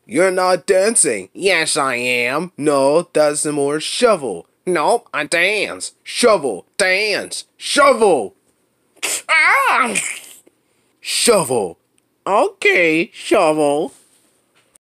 You're not dancing. Yes, I am. No, that's the more shovel. Nope, I dance. Shovel. Dance. Shovel. Ah! Shovel. Okay, shovel.